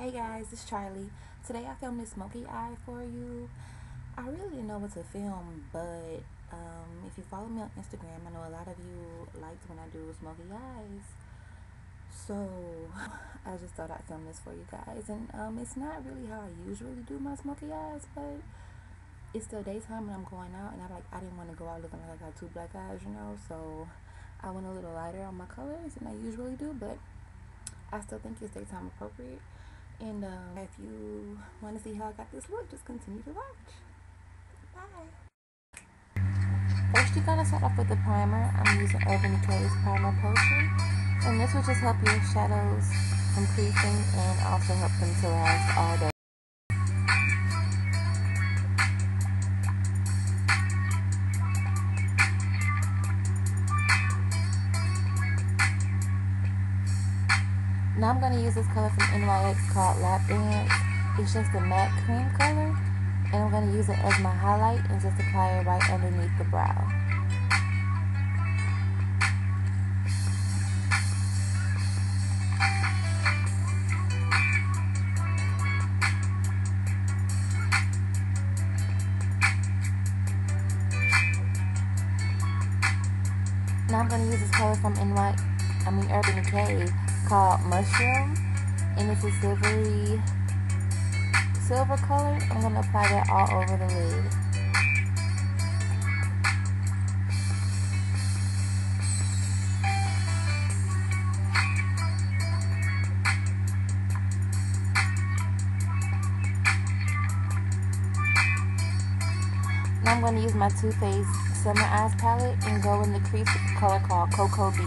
Hey guys, it's Charlie. Today I filmed this Smokey Eye for you. I really didn't know what to film, but if you follow me on Instagram, I know a lot of you liked when I do Smokey Eyes. So I just thought I'd film this for you guys. And it's not really how I usually do my Smokey Eyes, but it's still daytime and I'm going out, and I didn't want to go out looking like I got two black eyes, so I went a little lighter on my colors than I usually do, but I still think it's daytime appropriate. And if you want to see how I got this look, just continue to watch. Bye. First, you're going to start off with the primer. I'm using Urban Decay's Primer Potion. And this will just help your shadows from creasing and also help them to last all day. Now I'm going to use this color from NYX called Lap Dance. It's just a matte cream color. And I'm going to use it as my highlight and just apply it right underneath the brow. Now I'm going to use this color from Urban Decay called Mushroom, and it's a silver color. I'm going to apply that all over the lid. Now I'm going to use my Too Faced Summer Eyes palette and go in the crease with the color called Cocoa Beach.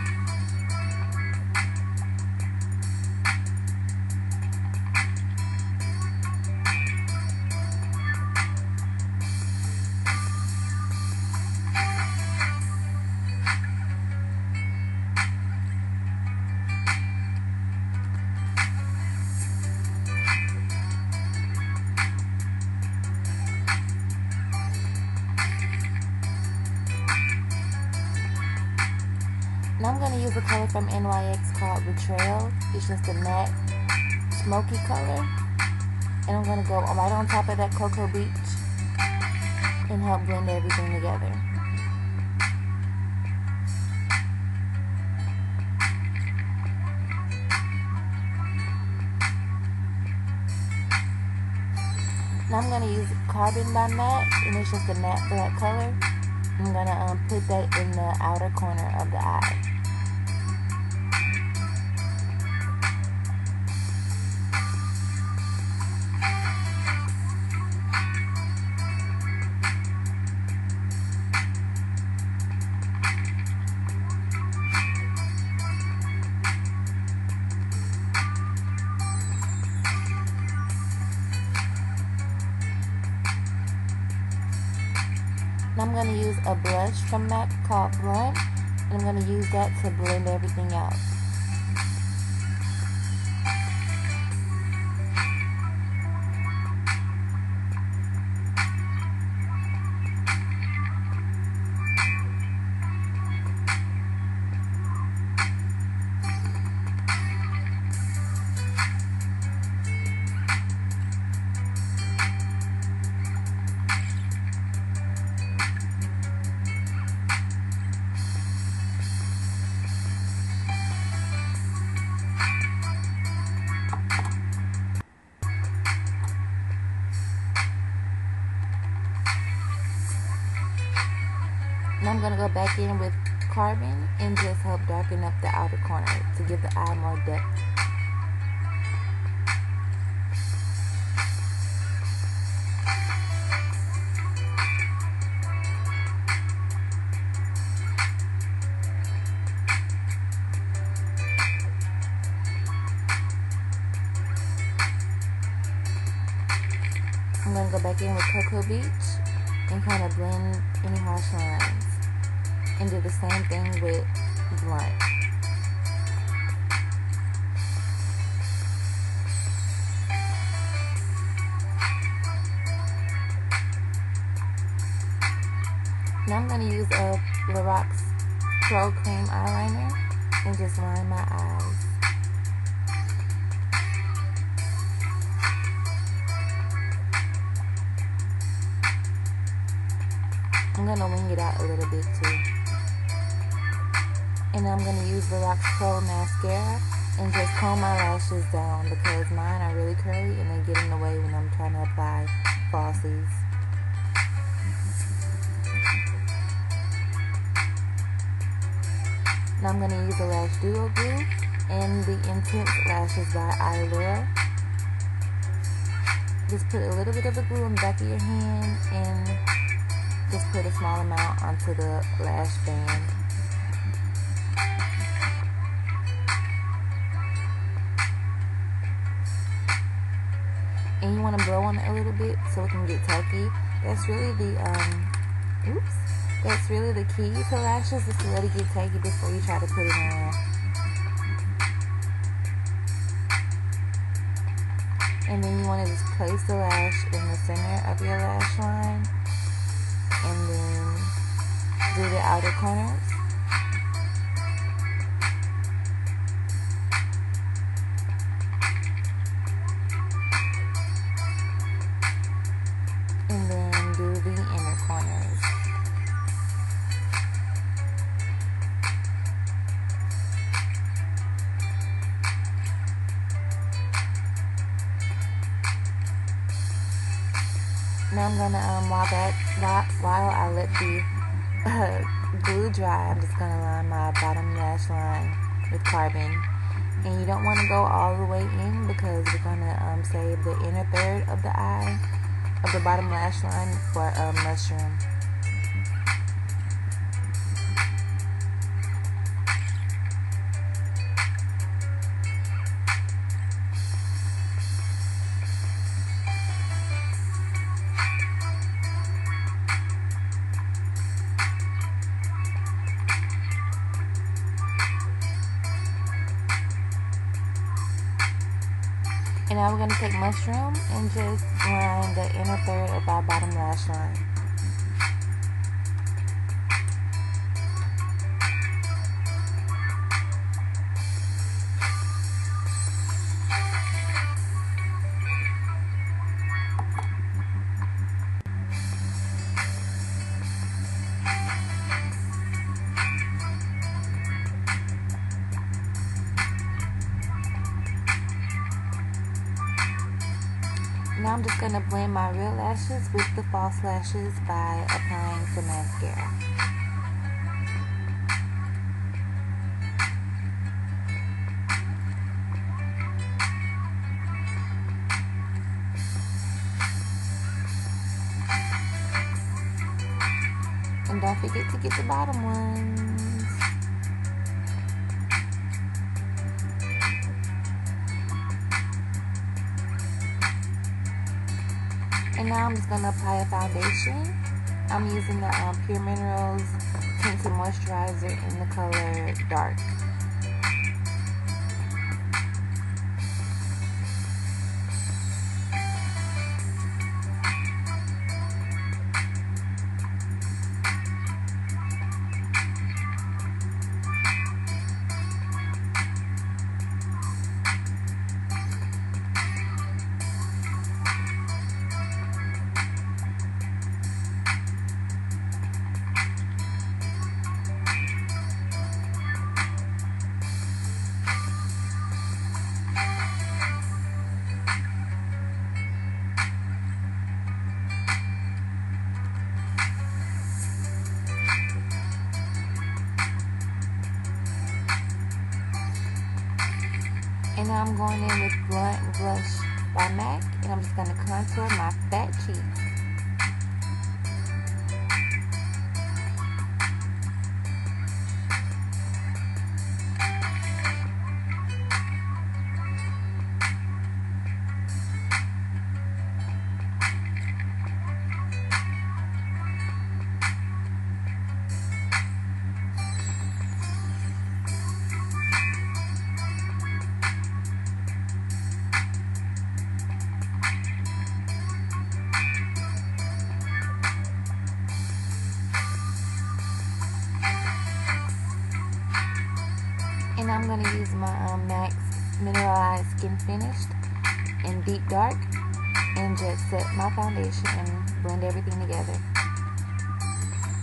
Now I'm going to use a color from NYX called Betrayal. It's just a matte smoky color. And I'm going to go right on top of that Cocoa Beach and help blend everything together. Now I'm going to use Carbon by Matte, and it's just a matte black color. I'm going to put that in the outer corner of the eye. Now I'm going to use a blush from MAC called Blunt, and I'm going to use that to blend everything out. Now I'm going to go back in with Carbon and just help darken up the outer corner to give the eye more depth. I'm going to go back in with Cocoa Beach and kind of blend any harsh lines. And do the same thing with Blunt. Now I'm going to use a Lorax Pro Cream eyeliner and just line my eyes. I'm going to wing it out a little bit too. And I'm going to use the Lox Pro mascara and just comb my lashes down because mine are really curly and they get in the way when I'm trying to apply falsies. Now I'm going to use the Lash Duo Glue and the Intense Lashes by Allure. Just put a little bit of the glue on the back of your hand and just put a small amount onto the lash band. And you want to blow on it a little bit so it can get tacky. That's really the that's really the key to lashes, is to let it get tacky before you try to put it on. And then you want to just place the lash in the center of your lash line and then do the outer corners. And then do the inner corners. Now I'm gonna while I let the glue dry, I'm just gonna line my bottom lash line with carbon. And you don't want to go all the way in because we're gonna save the inner third of the eye, of the bottom lash line, for mushroom. And now we're going to take mushroom and just line the inner third of our bottom lash line. Now I'm just going to blend my real lashes with the false lashes by applying some mascara. And don't forget to get the bottom ones. And now I'm just going to apply a foundation. I'm using the Pure Minerals Tinted Moisturizer in the color Dark. And now I'm going in with Blunt Blush by MAC, and I'm just going to contour my fat cheeks. And I'm going to use my MAC Mineralized Skin Finished in Deep Dark and just set my foundation and blend everything together.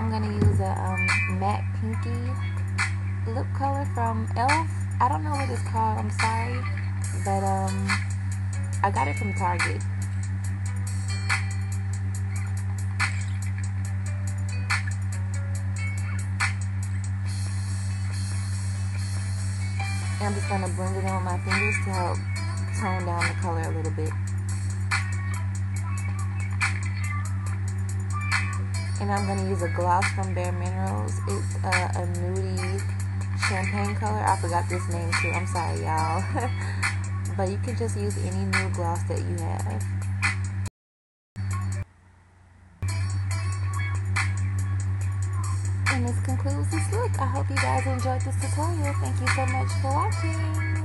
I'm going to use a matte pinky lip color from e.l.f. I don't know what it's called, I'm sorry, but I got it from Target. And I'm just going to blend it in with my fingers to help tone down the color a little bit. And I'm going to use a gloss from Bare Minerals. It's a nudie champagne color. I forgot this name too. I'm sorry, y'all. But you can just use any nude gloss that you have. And this concludes this look. I hope you guys enjoyed this tutorial. Thank you so much for watching.